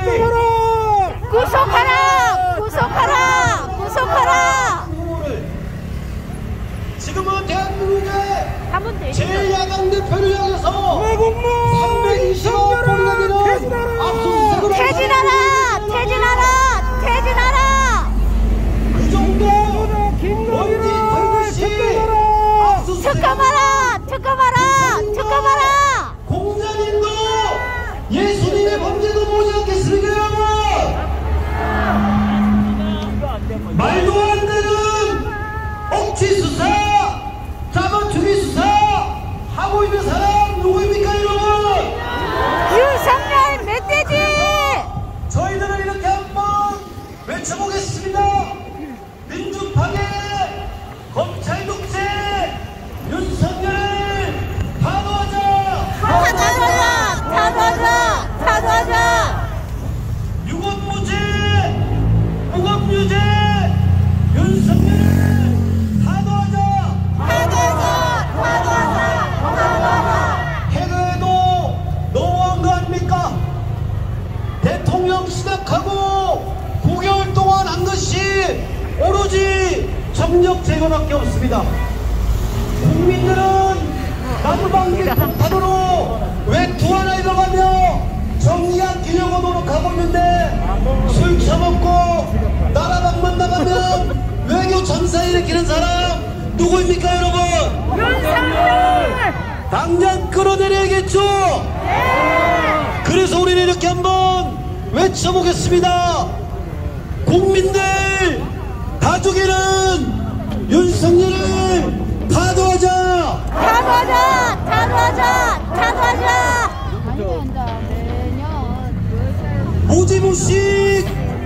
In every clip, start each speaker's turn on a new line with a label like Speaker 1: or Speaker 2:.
Speaker 1: 구속하라! 구속하라! 구속하라!
Speaker 2: 지금은 대한민국의 제1야당 대표를 향해서
Speaker 3: 외국무
Speaker 2: 320억 원이나 되는 압수수색을
Speaker 1: 퇴진하라! 퇴진하라! 퇴진하라!
Speaker 2: 그 정도 원진 탈구시 압수수색
Speaker 1: 특검하라! 특검하라! 특검하라!
Speaker 2: 공자님도 예수님의 범죄도 보지 않겠습니까 여러분? 말도 안 되는 억지수사 자본주의 수사 하고 있는 사람 누구입니까 여러분?
Speaker 1: 윤석열 멧돼지!
Speaker 2: 저희들은 이렇게 한번 외쳐보겠습니다. 민주파괴 검찰 독재 윤석열을 탄호하자!
Speaker 1: 탄호하자! 탄호하자! 탄호하자!
Speaker 2: 유검무죄 무검유죄 윤석열을 탄호하자!
Speaker 1: 탄호하자! 탄호하자! 탄호하자!
Speaker 2: 해외도 너무한 거 아닙니까? 대통령 시작하고 9개월 동안 한 것이 오로지 정력 제거밖에 없습니다. 국민들은 나무방기 폭탄으로 외투하나 입어가며 정의한 기념을 노력하고 있는데 술 처먹고 나라방만 나가면 외교 참사 일으키는 사람 누구입니까 여러분?
Speaker 1: 윤석열!
Speaker 2: 당장 끌어내려야겠죠?
Speaker 1: 네!
Speaker 2: 그래서 우리는 이렇게 한번 외쳐보겠습니다. 국민들 가족에는 윤석열을 탄호하자!
Speaker 1: 탄호하자! 탄호하자! 탄호하자!
Speaker 2: 무지무식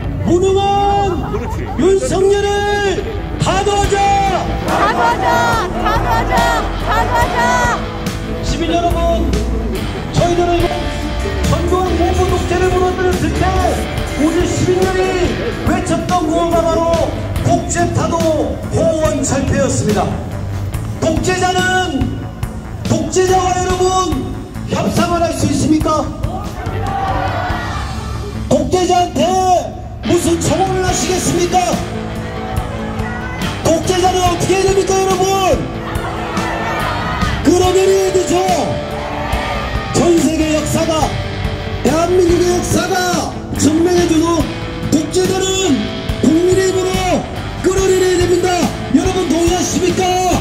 Speaker 2: 무능한 윤석열을 탄호하자!
Speaker 1: 탄호하자! 탄호하자! 탄호하자!
Speaker 2: 시민 여러분, 저희들은 전두환 모부 독재를 무너뜨렸을 때 우리 시민들이 외쳤던 구호가 바로 독재타도 호원철폐였습니다. 독재자는 독재자와 여러분 협상을 할 수 있습니까? 독재자한테 무슨 처벌을 하시겠습니까? 독재자는 어떻게 해야 됩니까 여러분? 끌어내려야 되죠. 전세계 역사가 대한민국의 역사가 증명해주고 독재자는 국민의 힘으로 끌어내려야 됩니다. 여러분 동의하십니까?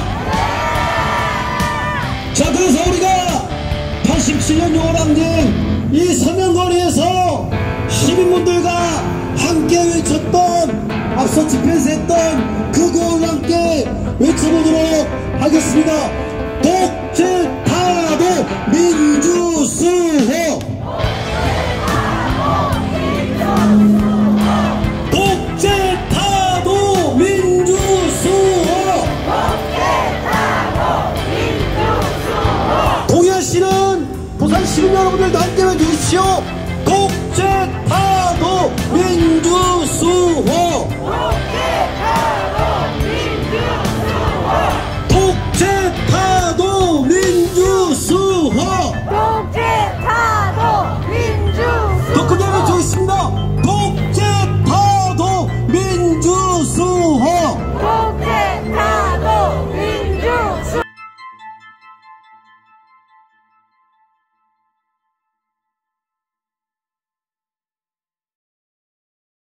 Speaker 2: 자, 그래서 우리가 87년 6월 항쟁 이 서명거리에서 시민분들과 함께 외쳤던 앞서 집회에서 했던 그 구호를 함께 외쳐보도록 하겠습니다.